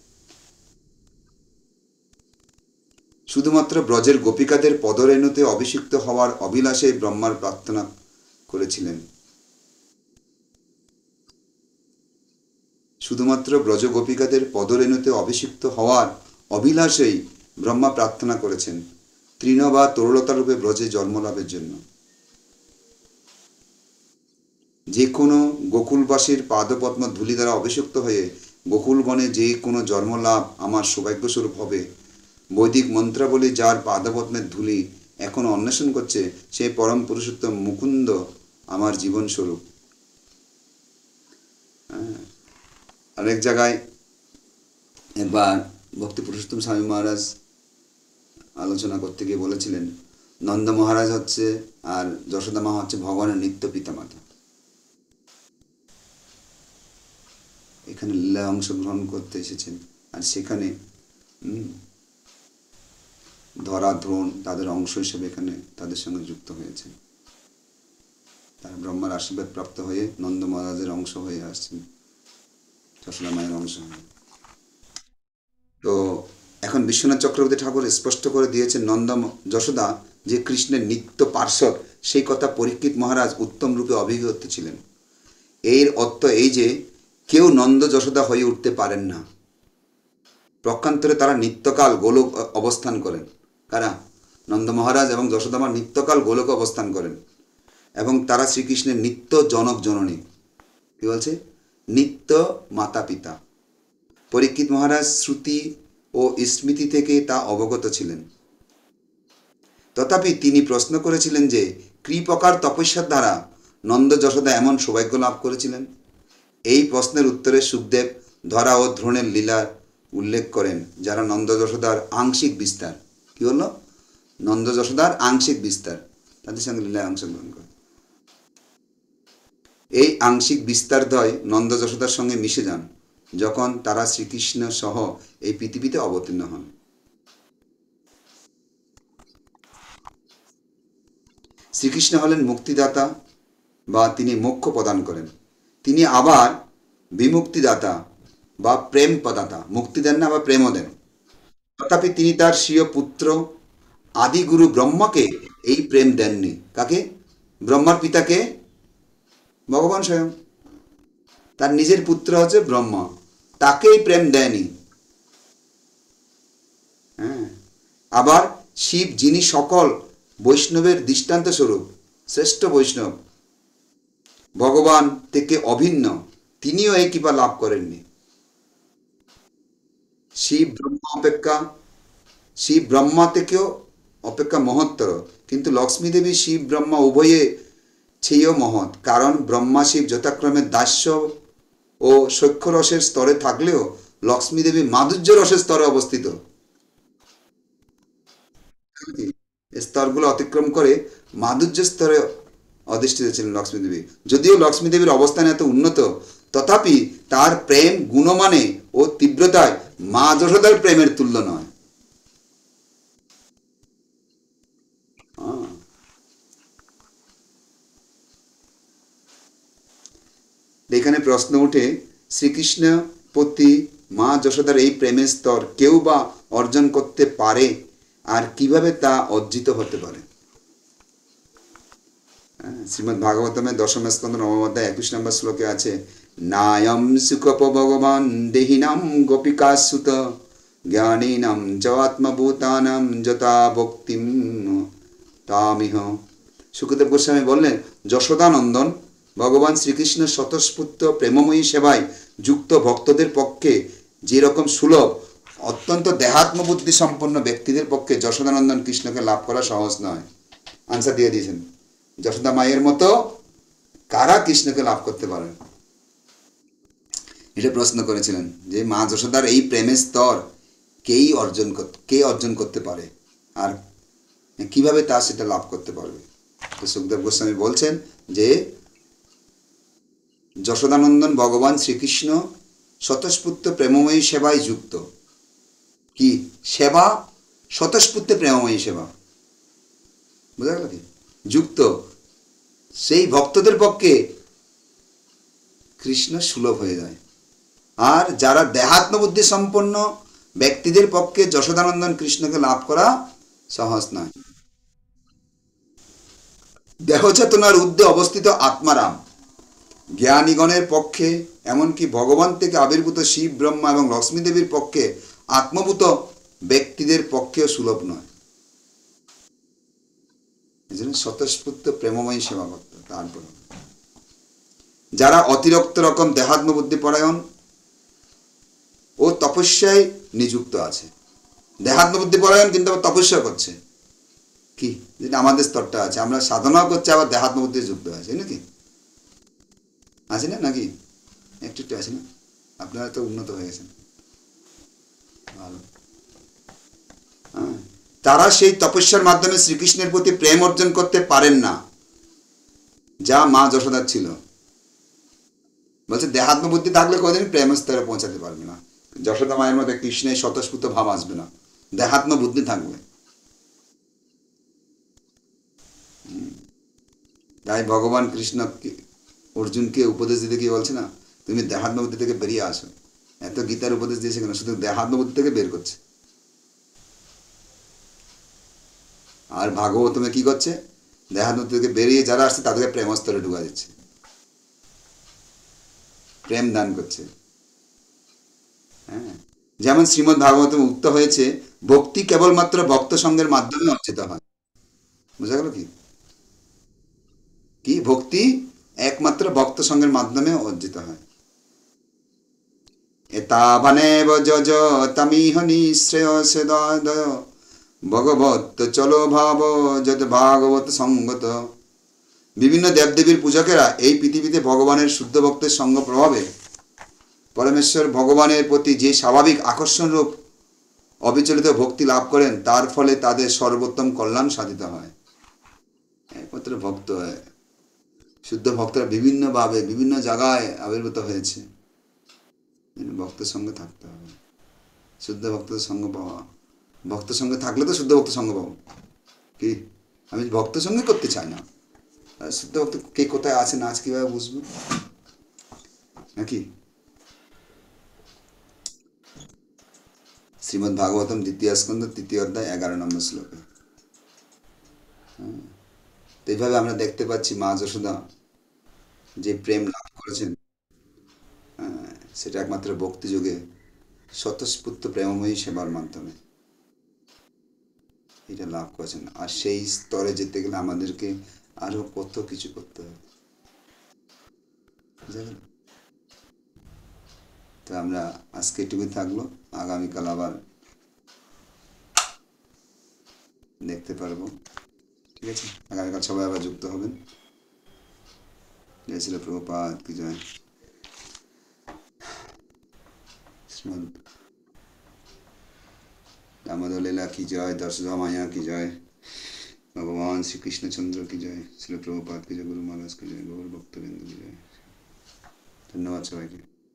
শুধুমাত্র ব্রজের গোপিকাদের পদরেণুতে অভিষিক্ত হওয়ার অভিলাষে ব্রহ্মার প্রার্থনা করেছিলেন। শুধুমাত্র ব্রজ গোপিকাদের পদরেণুতে অভিষিক্ত হওয়ার অভিলাষেই ব্রহ্মা প্রার্থনা করেছেন তৃণ বা তরলতা রূপে ব্রজে জন্মলাভের জন্য। যে কোনো গোকুলবাসীর পাদপদ্ম ধূলি দ্বারা অভিষিক্ত হয়ে গোকুলবনে যে কোনো জন্মলাভ আমার সৌভাগ্যস্বরূপ হবে। বৈদিক মন্ত্রাবলী যার পাদপদ্মের ধূলি এখনো অন্বেষণ করছে, সেই পরম পুরুষোত্তম মুকুন্দ আমার জীবনস্বরূপ। আরেক জায়গায় একবার ভক্তি পুরুষোত্তম স্বামী মহারাজ আলোচনা করতে গিয়ে বলেছিলেন, নন্দ মহারাজ হচ্ছে আর যশোদা মা হচ্ছে ভগবানের নিত্য পিতামাতা। এখানে লীলা অংশগ্রহণ করতে এসেছেন, আর সেখানে ধরা দ্রোণ তাদের অংশ হিসেবে এখানে তাদের সঙ্গে যুক্ত হয়েছেন। তারা ব্রহ্মার আশীর্বাদ প্রাপ্ত হয়ে নন্দ মহারাজের অংশ হয়ে আসছেন, যশোদা মায়ের অংশ হয়ে। তো এখন বিশ্বনাথ চক্রবর্তী ঠাকুর স্পষ্ট করে দিয়েছেন নন্দ যশোদা যে কৃষ্ণের নিত্য পার্শ্বদ, সেই কথা পরীক্ষিত মহারাজ উত্তম রূপে অভিজ্ঞ ছিলেন। এর অর্থ এই যে কেউ নন্দ যশোদা হয়ে উঠতে পারেন না। প্রকান্তরে তারা নিত্যকাল গোলক অবস্থান করেন। কারা? নন্দ মহারাজ এবং যশোদামা নিত্যকাল গোলক অবস্থান করেন, এবং তারা শ্রীকৃষ্ণের নিত্য জনক জননী, কি বলছে, নিত্য মাতা পিতা। পরীক্ষিত মহারাজ শ্রুতি ও স্মৃতি থেকে তা অবগত ছিলেন। তথাপি তিনি প্রশ্ন করেছিলেন যে কি প্রকার তপস্যার দ্বারা নন্দ যশোদা এমন সৌভাগ্য লাভ করেছিলেন। এই প্রশ্নের উত্তরে সুখদেব ধরা ও ধ্রুণের লীলার উল্লেখ করেন, যারা নন্দ যশোদার আংশিক বিস্তার। কি বলল? নন্দ যশোদার আংশিক বিস্তার, তাদের সঙ্গে লীলায় অংশগ্রহণ করে। এই আংশিক বিস্তারদ্বয় নন্দ যশোদার সঙ্গে মিশে যান যখন তারা শ্রীকৃষ্ণ সহ এই পৃথিবীতে অবতীর্ণ হন। শ্রীকৃষ্ণ হলেন মুক্তিদাতা, বা তিনি মোক্ষ প্রদান করেন। তিনি আবার বিমুক্তিদাতা বা প্রেম প্রদাতা, মুক্তি দেন না বা প্রেমও দেন। তথাপি তিনি তার স্বীয় পুত্র আদিগুরু ব্রহ্মাকে এই প্রেম দেননি। কাকে? ব্রহ্মার পিতাকে, ভগবান স্বয়ং। তার নিজের পুত্র হচ্ছে ব্রহ্মা, তাকে এই প্রেম দেয়নি। হ্যাঁ, আবার শিব, যিনি সকল বৈষ্ণবের দৃষ্টান্ত স্বরূপ, শ্রেষ্ঠ বৈষ্ণব, ভগবান থেকে অভিন্ন, তিনিও এই কৃপা লাভ করেননি। শিব ব্রহ্মা থেকেও অপেক্ষা মহত্তর, কিন্তু লক্ষ্মী দেবী শিব ব্রহ্মা উভয়ে চেয়েও মহৎ। কারণ ব্রহ্মা শিব যথাক্রমে দাস্য ও সখ্য রসের স্তরে থাকলেও লক্ষ্মী দেবী মাধুর্য রসের স্তরে অবস্থিত। স্তরগুলো অতিক্রম করে মাধুর্য স্তরে অধিষ্ঠিত ছিলেন লক্ষ্মী দেবী। যদিও লক্ষ্মী দেবীর অবস্থান এত উন্নত, তথাপি তার প্রেম গুণমানে ও তীব্রতায় মা যশোদার প্রেমের তুল্য নয়। এখানে প্রশ্ন ওঠে, শ্রীকৃষ্ণ প্রতি মা যশোদার এই প্রেমের স্তর কেউ বা অর্জন করতে পারে, আর কিভাবে তা অর্জিত হতে পারে? শ্রীমদ্ ভাগবতমের দশম স্কন্ধ নবম অধ্যায় 21 নম্বর শ্লোকে আছে, নায়ম সুখপ ভগবান দেহিনাম গোপিকাসুত জ্ঞানীনাম চ আত্মভূতানাম যথা ভক্তিম তামিহ। সুখদেব গোস্বামী বললেন, যশোদানন্দন ভগবান শ্রীকৃষ্ণ স্বতঃস্ফূর্ত প্রেমময়ী সেবায় যুক্ত ভক্তদের পক্ষে যেরকম সুলভ, অত্যন্ত দেহাত্মবুদ্ধি সম্পন্ন ব্যক্তিদের পক্ষে যশোদানন্দন কৃষ্ণকে লাভ করা সহজ নয়। আনসার দিয়ে দিয়েছেন, যশোদা মায়ের মতো কারা কৃষ্ণকে লাভ করতে পারে? এটা প্রশ্ন করেছিলেন যে মা যশোদার এই প্রেমের স্তর কে অর্জন করতে পারে, আর কিভাবে তা সেটা লাভ করতে পারবে? তো সুখদেব গোস্বামী বলছেন যে যশোদানন্দন ভগবান শ্রীকৃষ্ণ স্বতঃস্ফূর্ত প্রেমময়ী সেবায় যুক্ত। কি সেবা? স্বতঃস্ফূর্ত প্রেমময়ী সেবা, বোঝা গেল কি? যুক্ত সেই ভক্তদের পক্ষে কৃষ্ণ সুলভ হয়ে যায়। আর যারা দেহাত্ম বুদ্ধি সম্পন্ন ব্যক্তিদের পক্ষে যশোদানন্দন কৃষ্ণকে লাভ করা সহজ নয়। দেহচেতনার ঊর্ধ্বে অবস্থিত আত্মারাম জ্ঞানীগণের পক্ষে, এমনকি ভগবান থেকে আবির্ভূত শিব, ব্রহ্মা এবং লক্ষ্মী দেবীর পক্ষে আত্মভূত ব্যক্তিদের পক্ষেও সুলভ নয়। এই জন্য স্বতঃস্ফূর্ত প্রেমময়ী সেবা করতে। তারপর যারা অতিরিক্ত রকম দেহাত্ম বুদ্ধি পরায়ণ ও তপস্যায় নিযুক্ত আছে, দেহাত্ম বুদ্ধি পরায়ণ কিন্তু আবার তপস্যা করছে, কি যেটা আমাদের স্তরটা আছে, আমরা সাধনাও করছি আবার দেহাত্ম বুদ্ধি যুক্ত আছে নাকি, আছে না নাকি, একটু একটু আছে না? আপনারা তো উন্নত হয়ে গেছেন, ভালো। হ্যাঁ, তারা সেই তপস্যার মাধ্যমে শ্রীকৃষ্ণের প্রতি প্রেম অর্জন করতে পারেন না, যা মা যশোদার ছিল। বলছে দেহাত্ম বুদ্ধি থাকলে কোনোদিন প্রেম স্তরে পৌঁছাতে পারবে না। যশোদা মায়ের মধ্যে কৃষ্ণের স্বতঃস্ফূর্ত ভাব আসবে না, দেহাত্ম বুদ্ধি থাকবে। তাই ভগবান কৃষ্ণ অর্জুনকে উপদেশ দিতে কি বলছে না, তুমি দেহাত্ম বুদ্ধি থেকে বেরিয়ে আসো। এত গীতার উপদেশ দিয়েছে কেন, শুধু দেহাত্ম বুদ্ধি থেকে বের করছে। আর ভাগবতমে কি করছে, দেহাত্ম বুদ্ধি থেকে বেরিয়ে যারা আসছে তাদেরকে প্রেমস্তরে ঢুকা দিচ্ছে, প্রেম দান করছে। হ্যাঁ, যেমন শ্রীমদ্ ভাগবত উক্ত হয়েছে, ভক্তি কেবলমাত্র ভক্ত সঙ্গের মাধ্যমে অর্জিত হয়। বোঝা গেল কি, কি ভক্তি একমাত্র ভক্ত সঙ্গের মাধ্যমে অর্জিত হয়। এতাবানেব যজ তামিহ নিঃশ্রেয়সেদয় ভগবত চলো ভাব যত ভাগবত সঙ্গত। বিভিন্ন দেবদেবীর পূজকেরা এই পৃথিবীতে ভগবানের শুদ্ধ ভক্তের সঙ্গ প্রভাবে পরমেশ্বর ভগবানের প্রতি যে স্বাভাবিক আকর্ষণ রূপ অবিচলিত ভক্তি লাভ করেন, তার ফলে তাদের সর্বোত্তম কল্যাণ সাধিত হয়। একমাত্র ভক্ত হয়, শুদ্ধ ভক্তরা বিভিন্নভাবে বিভিন্ন জায়গায় আবির্ভূত হয়েছে। ভক্তের সঙ্গে থাকতে হবে, শুদ্ধ ভক্তের সঙ্গ পাওয়া। ভক্ত সঙ্গে থাকলে তো শুদ্ধ ভক্ত সঙ্গ পাবো। কি আমি ভক্ত সঙ্গে করতে চাই না, শুদ্ধ ভক্ত কে কোথায় আছে না আছে কিভাবে বুঝবো নাকি? শ্রীমদ্ ভাগবতম দ্বিতীয় স্কন্ধ 3য় অধ্যায় 11 নম্বর শ্লোকে। তো এইভাবে আমরা দেখতে পাচ্ছি মা যশোদা যে প্রেম লাভ করেছেন, সেটা একমাত্র ভক্তিযোগে স্বতঃস্ফূর্ত প্রেমময়ী সেবার মাধ্যমে এটা লাভ করেছেন। আর সেই স্তরে যেতে গেলে আমাদেরকে আরো কত কিছু করতে হবে, বুঝা গেল? তো আমরা আজকে এটুকুই থাকলো, আগামীকাল আবার দেখতে পারবো। ঠিক আছে, আগামীকাল সবাই আবার যুক্ত হবেন। জয় শ্রী প্রভুপাদ কি জয়। শ্রীমদ দামোদর লীলা কি জয়, দর্শদা মায়া কি জয়, ভগবান শ্রী কৃষ্ণচন্দ্র কি জয়, শ্রী প্রভুপাদ কি জয়, গুরু মহারাজ কি জয়, গৌর ভক্তবৃন্দ কি জয়। ধন্যবাদ সবাইকে।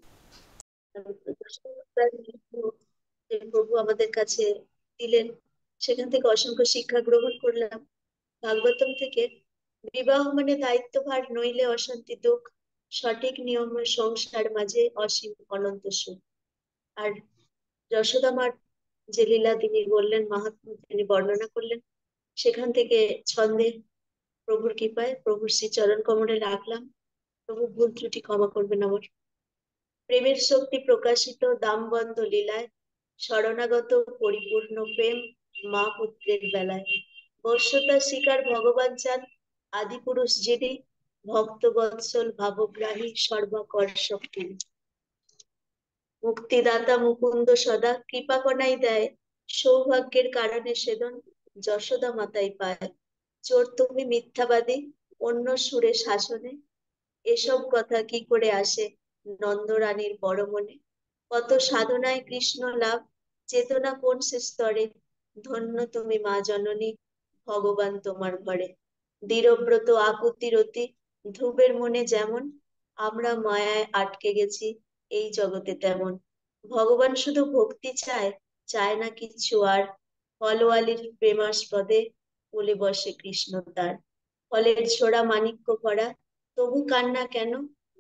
যে প্রভু আমাদের কাছে দিলেন, সেখান থেকে অসংখ্য শিক্ষা গ্রহণ করলাম। ভাগবতম থেকে বিবাহ মানে দায়িত্বভার, নইলে অশান্তি দুঃখ, সঠিক নিয়ম সংসার মাঝে অসীম অনন্ত সুখ। আর যশোদা মার যে লীলা তিনি বললেন, মাহাত্ম্য তিনি বর্ণনা করলেন, সেখান থেকে ছন্দে প্রভুর কৃপায় প্রভুর শ্রী চরণ কমলে রাখলাম। প্রভু ভুল ত্রুটি ক্ষমা করবেন আমার। প্রেমের শক্তি প্রকাশিত দামবন্ধ লীলায়, শরণাগত পরিপূর্ণ প্রেম মা পুত্রের বেলায়। বশ্যতার শিকার ভগবান চান আদি পুরুষ যিনি, ভক্ত বৎসল ভাবগ্রাহী সর্বকর শক্তি। মুক্তিদাতা মুকুন্দ সদা কৃপা কনাই দেয়, সৌভাগ্যের কারণে সেদন যশোদা মাতাই পায়। চোর তুমি মিথ্যাবাদী অন্য সুরে শাসনে, এসব কথা কি করে আসে নন্দরানীর বড় মনে। কত সাধনায় কৃষ্ণ লাভ, চেতনা কোন সে স্তরে, ধন্য তুমি মা জননী ভগবান তোমার ঘরে। দৃঢ়ব্রত আকুতি রতি ধ্রুবের মনে যেমন, আমরা মায়ায় আটকে গেছি এই জগতে তেমন। ভগবান শুধু ভক্তি চায়, চায় না কিছু আর, ফলওয়ালির প্রেমাস্পদে বলে বসে কৃষ্ণ তার। ফলের ছোড়া মানিক্য ভরা তবু কান্না কেন,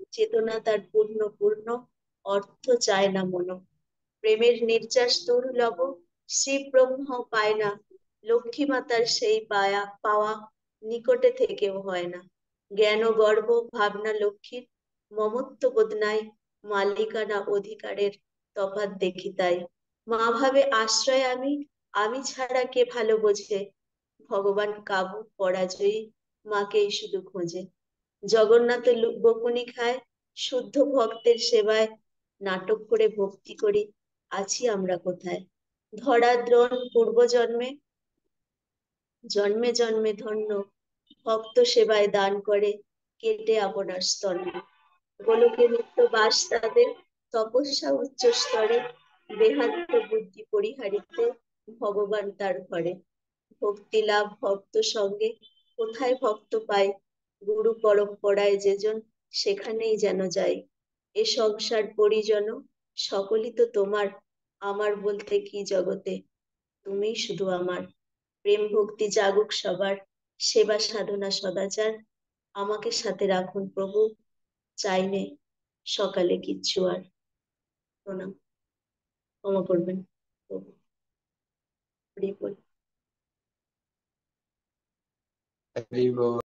চেতনা তার পূর্ণ পূর্ণ, অর্থ চায় না মন। প্রেমের নির্যাস দুর্লভ, শ্রী ব্রহ্ম পায় না, লক্ষ্মী মাতার সেই পাওয়া নিকটে থেকেও হয় না। জ্ঞান ও গর্ব ভাবনা লক্ষ্মীর, মমত্ব বোধ নাই, মালিকানা অধিকারের তফাৎ দেখি তাই। মা ভাবে আশ্রয় আমি, আমি ছাড়া কে ভালো বোঝে, ভগবান কাবু পরাজয়ী, মাকেই শুধু খোঁজে। জগন্নাথ বকুনি খায়, শুদ্ধ ভক্তের সেবায়, নাটক করে ভক্তি করি, আছি আমরা কোথায়। ধরা দ্রোণ পূর্বজন্মে, জন্মে জন্মে ধন্য, ভক্ত সেবায় দান করে, কেটে আপনার স্তন্য। গোলকে নিত্য বাস তাদের, তপস্যা উচ্চ স্তরে, বেহান্ত বুদ্ধি পরিহারিতে, ভগবান তার ঘরে। ভক্তি লাভ ভক্ত সঙ্গে, কোথায় ভক্ত পায়, গুরু পরম্পরায় যেজন, সেখানেই যেন যায়। এ সংসার পরিজন, সকলই তো তোমার, আমার বলতে কি জগতে, তুমি শুধু আমার। প্রেম ভক্তি জাগুক সবার, সেবা সাধনা সদাচার, আমাকে সাথে রাখুন প্রভু, চাইনে সকালে কিচ্ছু আর। প্রণাম, ক্ষমা করবেন প্রভু। হরি বল। হরি বল।